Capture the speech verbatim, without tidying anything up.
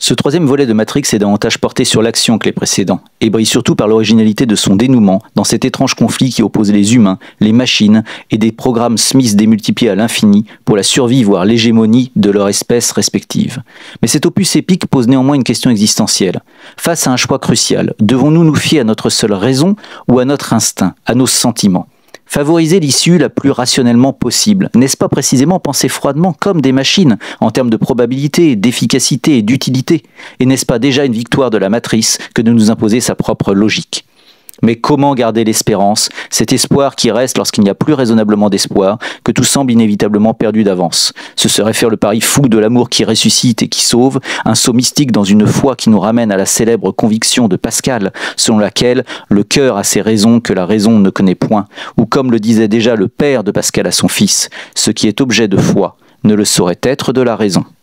Ce troisième volet de Matrix est davantage porté sur l'action que les précédents, et brille surtout par l'originalité de son dénouement dans cet étrange conflit qui oppose les humains, les machines et des programmes Smith démultipliés à l'infini pour la survie voire l'hégémonie de leur espèce respective. Mais cet opus épique pose néanmoins une question existentielle. Face à un choix crucial, devons-nous nous fier à notre seule raison ou à notre instinct, à nos sentiments ? Favoriser l'issue la plus rationnellement possible, n'est-ce pas précisément penser froidement comme des machines, en termes de probabilité, d'efficacité et d'utilité? Et n'est-ce pas déjà une victoire de la matrice que de nous imposer sa propre logique? Mais comment garder l'espérance, cet espoir qui reste lorsqu'il n'y a plus raisonnablement d'espoir, que tout semble inévitablement perdu d'avance? Ce serait faire le pari fou de l'amour qui ressuscite et qui sauve, un saut mystique dans une foi qui nous ramène à la célèbre conviction de Pascal, selon laquelle le cœur a ses raisons que la raison ne connaît point, ou comme le disait déjà le père de Pascal à son fils, ce qui est objet de foi ne le saurait être de la raison.